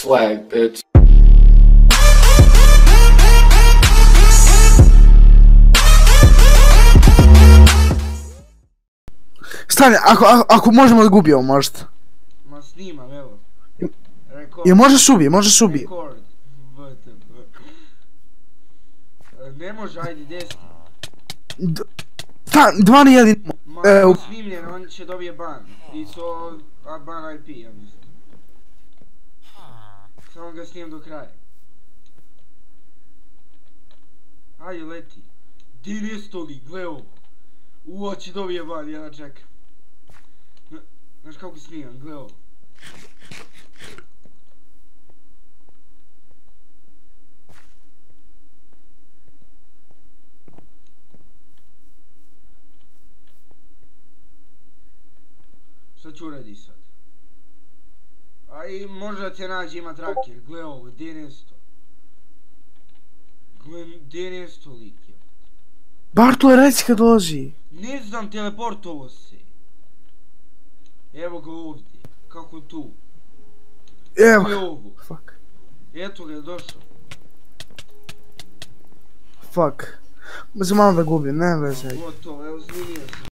Swag, bitch. Stani, ako možemo da gubimo, možete. Ma snimam, evo. Rekord. Je može se ubije, može se ubije. Rekord. Ne može, ajde, desni. Dva ni jedin. Ma, ako snimljen, on će dobije ban. I so, ban IP, ja mislim. Samo ga snijem do kraja. Ajde, leti. Di nesto li, gle ovo. Uo, će dobije ban, ja čekam. Znaš kako snimam, gle ovo. Šta ću uradi sad? Aj, možda te nađe, ima traker, gle ovo, gdje nesto? Gle, gdje nesto lik je? Bartole, reci kad dolazi. Ne znam, teleportovo se. Evo ga ovdje, kako tu? Evo. Gle ovo. Fuck. Eto ga je došao. Fuck. Za malo da gubim, ne veze. Gotovo, evo snimio sam.